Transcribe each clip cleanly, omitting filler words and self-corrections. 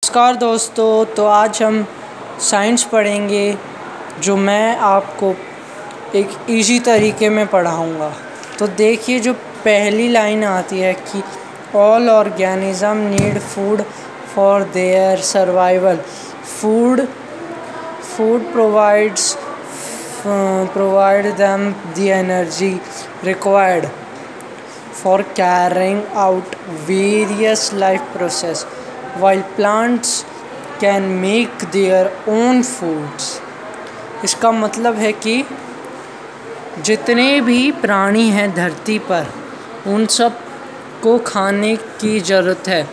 नमस्कार दोस्तों, तो आज हम साइंस पढ़ेंगे जो मैं आपको एक इजी तरीके में पढ़ाऊँगा। तो देखिए, जो पहली लाइन आती है कि all organism need food for their survival. Food provide them the energy required for carrying out various life process, while plants can make their own foods। इसका मतलब है कि जितने भी प्राणी हैं धरती पर उन सब को खाने की ज़रूरत है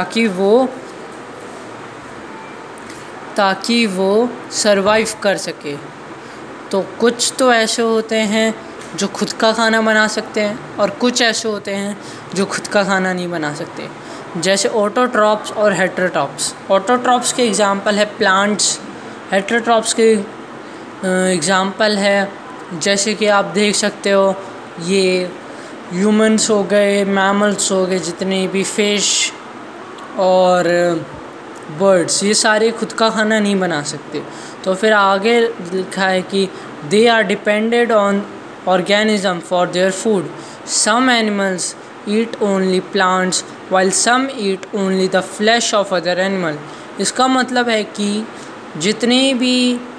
ताकि वो सरवाइव कर सके। तो कुछ तो ऐसे होते हैं जो खुद का खाना बना सकते हैं और कुछ ऐसे होते हैं जो खुद का खाना नहीं बना सकते, जैसे ऑटोट्रॉप्स और हेटेरोट्रॉप्स। ऑटोट्रॉप्स के एग्जांपल है प्लांट्स, हेटेरोट्रॉप्स के एग्जांपल है जैसे कि आप देख सकते हो ये ह्यूमंस हो गए, मैमल्स हो गए, जितने भी फिश और बर्ड्स, ये सारे खुद का खाना नहीं बना सकते। तो फिर आगे लिखा है कि they are depended on organism for their food. Some animals eat only plants while some eat only the flesh of other animal। इसका मतलब है कि जितने भी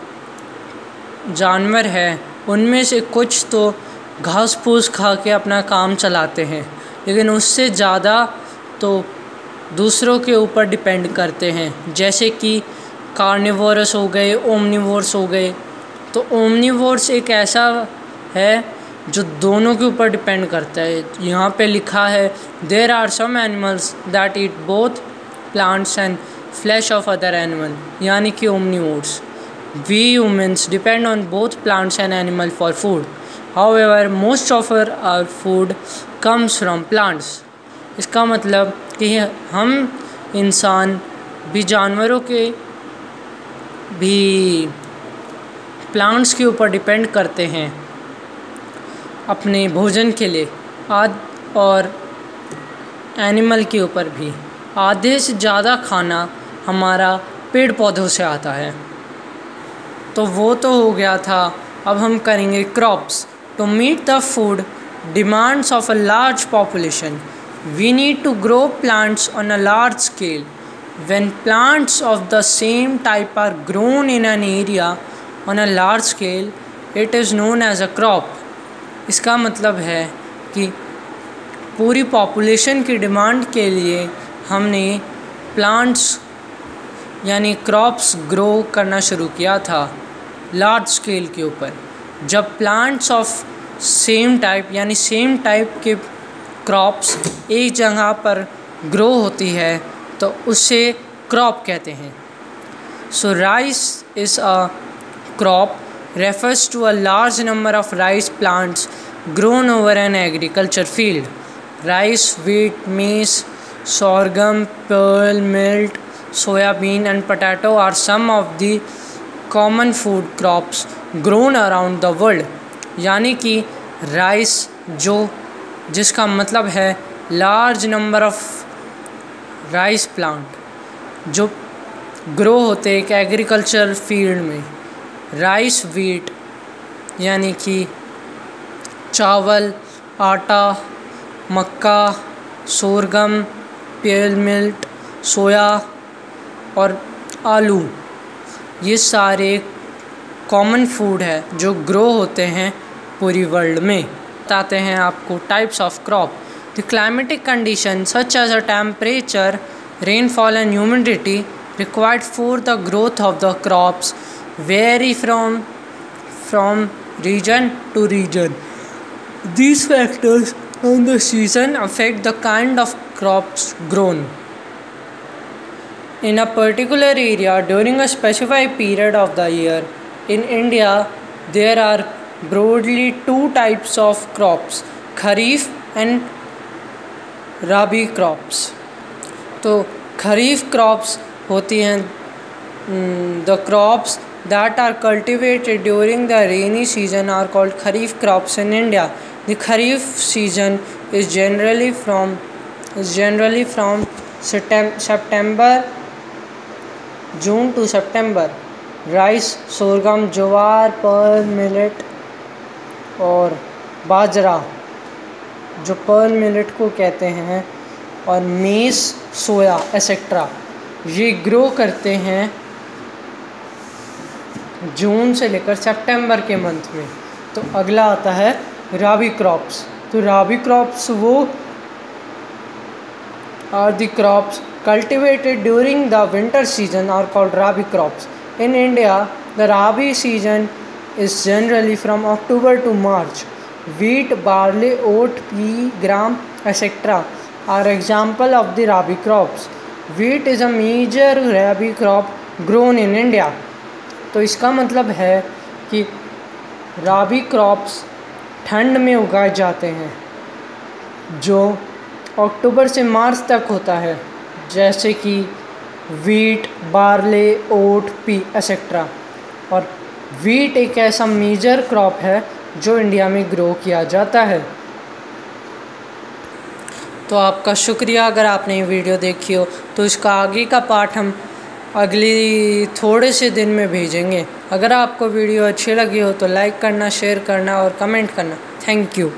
जानवर हैं उनमें से कुछ तो घास फूस खा के अपना काम चलाते हैं, लेकिन उससे ज़्यादा तो दूसरों के ऊपर डिपेंड करते हैं, जैसे कि कार्निवोरस हो गए, ओमनिवोर्स हो गए। तो ओमनिवोर्स एक ऐसा है जो दोनों के ऊपर डिपेंड करता है। यहाँ पे लिखा है there are some animals that eat both plants and flesh of other animal, यानी कि omnivores. We humans depend on both plants and animal for food, however most of our food comes from plants. इसका मतलब कि हम इंसान भी जानवरों के भी प्लांट्स के ऊपर डिपेंड करते हैं अपने भोजन के लिए, और एनिमल के ऊपर भी। आधे से ज़्यादा खाना हमारा पेड़ पौधों से आता है। तो वो तो हो गया था। अब हम करेंगे crops. To meet the food demands of a large population we need to grow plants on a large scale. When plants of the same type are grown in an area on a large scale it is known as a crop. इसका मतलब है कि पूरी population की demand के लिए हमने plants यानी क्रॉप्स ग्रो करना शुरू किया था लार्ज स्केल के ऊपर। जब प्लांट्स ऑफ सेम टाइप यानी सेम टाइप के क्रॉप्स एक जगह पर ग्रो होती है तो उसे क्रॉप कहते हैं। So rice is a crop refers to a large number of rice plants grown over an agriculture field. Rice, wheat, maize, sorghum, pearl, millet, soya bean and potato are some of the common food crops grown around the world। यानी कि rice जिसका मतलब है large number of rice plant जो grow होते एक agriculture field में। Rice, wheat यानी कि चावल, आटा, मक्का, सोरगम, पेल मिल्ट, सोया और आलू, ये सारे कॉमन फूड है जो ग्रो होते हैं पूरी वर्ल्ड में। बताते हैं आपको types of crop. The climatic condition such as a temperature, rainfall and humidity required for the growth of the crops vary from region to region. These factors on the season affect the kind of crops grown in a particular area during a specified period of the year. In India, there are broadly two types of crops, Kharif and Rabi crops. तो खरीफ crops होती हैं the crops that are cultivated during the rainy season are called kharif crops in India. The kharif season is generally from September June to सितंबर rice, sorghum, ज्वार, pearl millet और बाजरा जो pearl millet को कहते हैं, और मेस, सोया एसेट्रा ये ग्रो करते हैं जून से लेकर सितंबर के मंथ में। तो अगला आता है राबी क्रॉप्स। तो राबी क्रॉप्स वो are the crops cultivated during the winter season are called rabi crops. In India, the rabi season is generally from October to March. Wheat, barley, oat, pea, gram, etc. are example of the rabi crops. Wheat is a major rabi crop grown in India. तो इसका मतलब है कि राबी crops ठंड में उगाए जाते हैं जो अक्टूबर से मार्च तक होता है, जैसे कि wheat, barley, oat, pea etcetera. और वीट एक ऐसा मेजर क्रॉप है जो इंडिया में ग्रो किया जाता है। तो आपका शुक्रिया अगर आपने ये वीडियो देखी हो, तो इसका आगे का पार्ट हम अगली थोड़े से दिन में भेजेंगे। अगर आपको वीडियो अच्छी लगी हो तो लाइक करना, शेयर करना और कमेंट करना। Thank you.